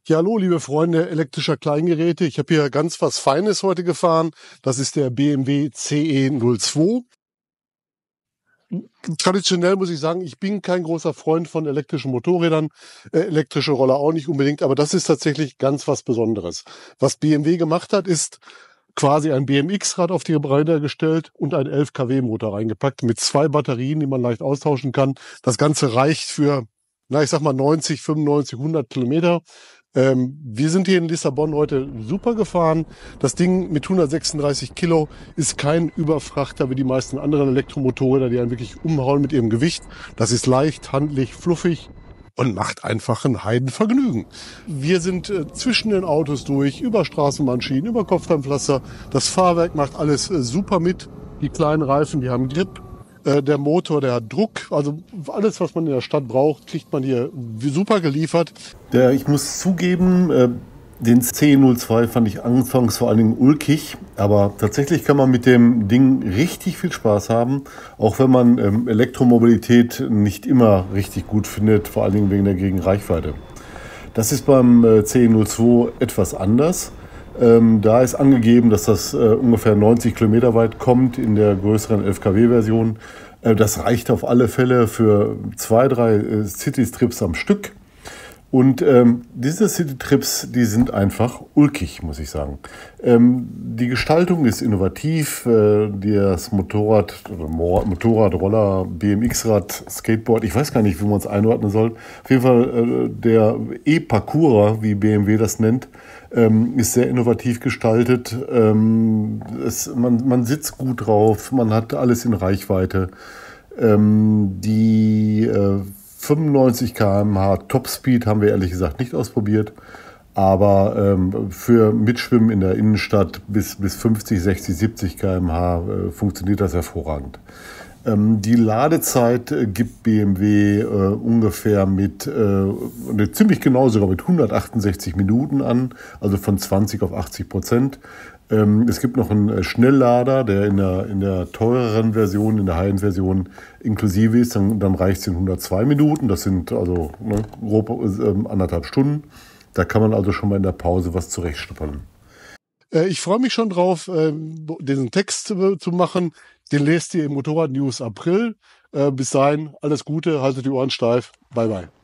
Ja, hallo, liebe Freunde elektrischer Kleingeräte. Ich habe hier ganz was Feines heute gefahren. Das ist der BMW CE02. Traditionell muss ich sagen, ich bin kein großer Freund von elektrischen Motorrädern, elektrische Roller auch nicht unbedingt, aber das ist tatsächlich ganz was Besonderes. Was BMW gemacht hat, ist quasi ein BMX-Rad auf die Räder gestellt und ein 11 kW Motor reingepackt mit 2 Batterien, die man leicht austauschen kann. Das Ganze reicht für, ich sag mal 90, 95, 100 Kilometer. Wir sind hier in Lissabon heute super gefahren. Das Ding mit 136 Kilo ist kein Überfrachter wie die meisten anderen Elektromotorräder, die einen wirklich umhauen mit ihrem Gewicht. Das ist leicht, handlich, fluffig und macht einfach ein Heidenvergnügen. Wir sind zwischen den Autos durch, über Straßenbahnschienen, über Kopfsteinpflaster. Das Fahrwerk macht alles super mit. Die kleinen Reifen, die haben Grip. Der Motor, der hat Druck. Also alles, was man in der Stadt braucht, kriegt man hier super geliefert. Ich muss zugeben, den CE02 fand ich anfangs vor allen Dingen ulkig, aber tatsächlich kann man mit dem Ding richtig viel Spaß haben, auch wenn man Elektromobilität nicht immer richtig gut findet, vor allen Dingen wegen der geringen Reichweite. Das ist beim CE02 etwas anders. Da ist angegeben, dass das ungefähr 90 Kilometer weit kommt in der größeren 11 kW-Version. Das reicht auf alle Fälle für 2, 3 City-Trips am Stück. Und diese City-Trips, die sind einfach ulkig, muss ich sagen. Die Gestaltung ist innovativ. Das Motorrad, Roller, BMX-Rad, Skateboard, ich weiß gar nicht, wie man es einordnen soll. Auf jeden Fall der E-Parcourer, wie BMW das nennt, ist sehr innovativ gestaltet. Man sitzt gut drauf, man hat alles in Reichweite. Die 95 km/h Topspeed haben wir ehrlich gesagt nicht ausprobiert, aber für Mitschwimmen in der Innenstadt bis 50, 60, 70 km/h funktioniert das hervorragend. Die Ladezeit gibt BMW ungefähr ziemlich genau sogar mit 168 Minuten an, also von 20 auf 80%. Es gibt noch einen Schnelllader, der in der teureren Version, in der High-End-Version inklusive ist. Dann reicht es in 102 Minuten, das sind also grob 1,5 Stunden. Da kann man also schon mal in der Pause was zurechtschnuppern. Ich freue mich schon drauf, diesen Text zu machen. Den lest ihr im Motorrad News April. Bis dahin, alles Gute, haltet die Ohren steif. Bye, bye.